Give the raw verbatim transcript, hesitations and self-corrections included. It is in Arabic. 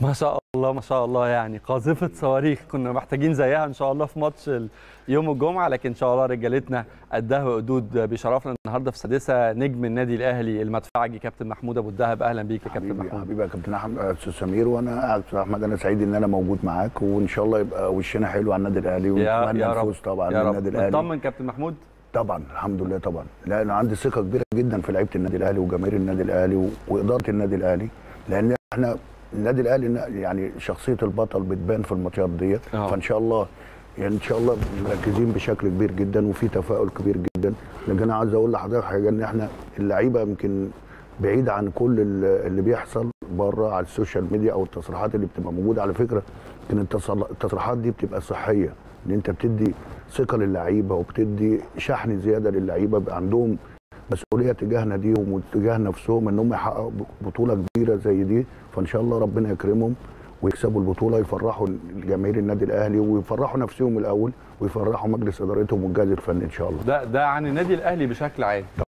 ما شاء الله ما شاء الله، يعني قاذفة صواريخ كنا محتاجين زيها ان شاء الله في ماتش يوم الجمعة، لكن ان شاء الله رجالتنا قدها وقدود. بيشرفنا النهارده في السادسة نجم النادي الاهلي المدفعجي كابتن محمود ابو الدهب. اهلا بيك يا كابتن محمود. حبيبي يا كابتن احمد استاذ سمير، وانا استاذ احمد انا سعيد ان انا موجود معاك، وان شاء الله يبقى وشنا حلو على النادي الاهلي ونتمنى الفوز طبعا للنادي الاهلي. مطمن كابتن محمود؟ طبعا الحمد لله طبعا، لا انا عندي ثقه كبيره جدا في لعيبه النادي الاهلي وجماهير النادي الاهلي واداره النادي الاهلي، لان احنا النادي الاهلي يعني شخصيه البطل بتبان في الماتشات ديت. فان شاء الله يعني ان شاء الله مركزين بشكل كبير جدا وفي تفاؤل كبير جدا. لكن انا عايز اقول لحضرتك حاجه، ان احنا اللعيبه يمكن بعيد عن كل اللي بيحصل بره على السوشيال ميديا او التصريحات اللي بتبقى موجوده. على فكره ان التصريحات دي بتبقى صحيه، ان انت بتدي ثقه للعيبه وبتدي شحن زياده للعيبه، بيبقى عندهم مسؤوليه تجاه ناديهم وتجاه نفسهم ان هم يحققوا بطوله كبيره زي دي. فان شاء الله ربنا يكرمهم ويكسبوا البطوله، يفرحوا جماهير النادي الاهلي ويفرحوا نفسهم الاول ويفرحوا مجلس ادارتهم والجهاز الفني ان شاء الله. ده ده عن النادي الاهلي بشكل عام.